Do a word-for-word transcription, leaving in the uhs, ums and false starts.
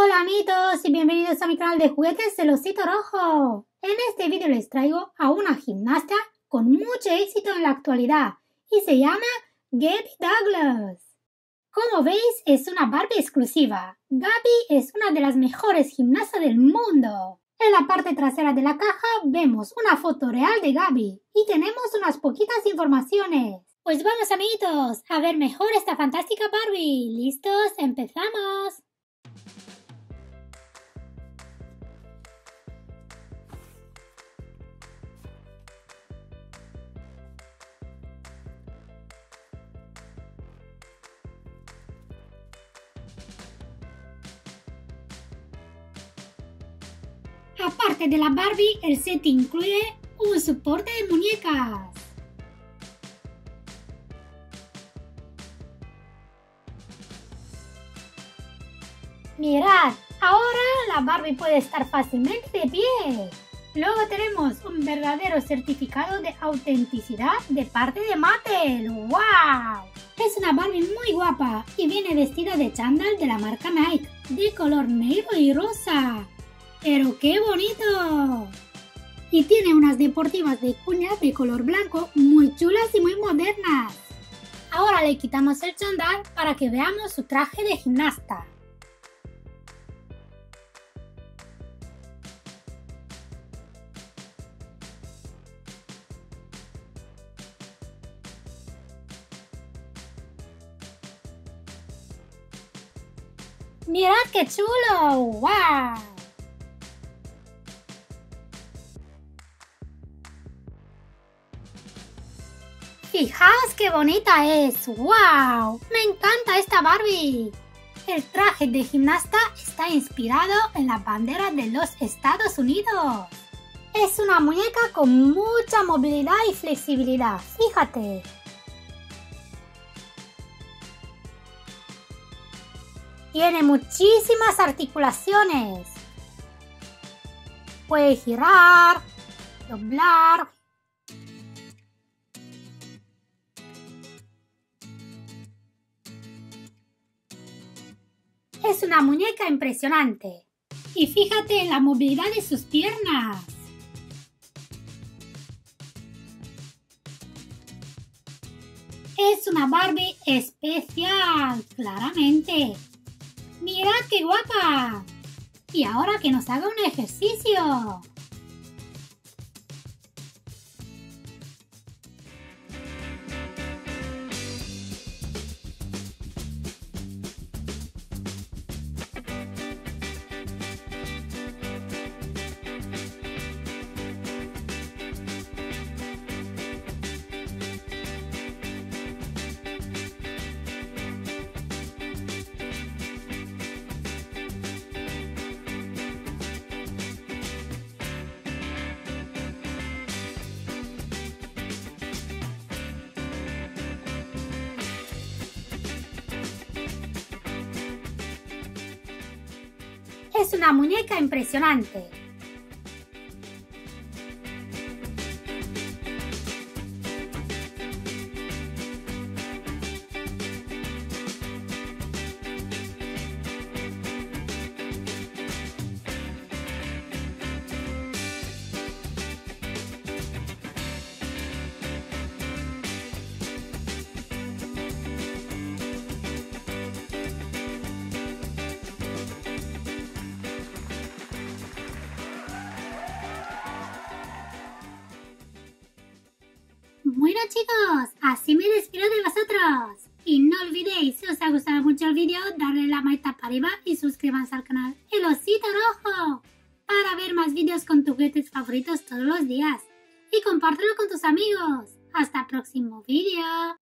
Hola amiguitos y bienvenidos a mi canal de juguetes El Osito Rojo. En este vídeo les traigo a una gimnasta con mucho éxito en la actualidad y se llama Gabby Douglas. Como veis es una Barbie exclusiva. Gabby es una de las mejores gimnastas del mundo. En la parte trasera de la caja vemos una foto real de Gabby y tenemos unas poquitas informaciones. Pues vamos amiguitos a ver mejor esta fantástica Barbie. ¿Listos? ¡Empezamos! Aparte de la Barbie, el set incluye un soporte de muñecas. Mirad, ahora la Barbie puede estar fácilmente de pie. Luego tenemos un verdadero certificado de autenticidad de parte de Mattel. ¡Wow! Es una Barbie muy guapa y viene vestida de chándal de la marca Nike, de color negro y rosa. ¡Pero qué bonito! Y tiene unas deportivas de cuña de color blanco muy chulas y muy modernas. Ahora le quitamos el chándal para que veamos su traje de gimnasta. ¡Mirad qué chulo! ¡Wow! ¡Fijaos qué bonita es! ¡Wow! ¡Me encanta esta Barbie! El traje de gimnasta está inspirado en la bandera de los Estados Unidos. Es una muñeca con mucha movilidad y flexibilidad, fíjate. Tiene muchísimas articulaciones. Puede girar, doblar. Es una muñeca impresionante. Y fíjate en la movilidad de sus piernas. Es una Barbie especial, claramente. ¡Mirad qué guapa! Y ahora que nos haga un ejercicio. Es una muñeca impresionante. Bueno chicos, así me despido de vosotros. Y no olvidéis, si os ha gustado mucho el vídeo, darle la manita para arriba y suscríbanse al canal El Osito Rojo para ver más vídeos con tus juguetes favoritos todos los días. Y compártelo con tus amigos. Hasta el próximo vídeo.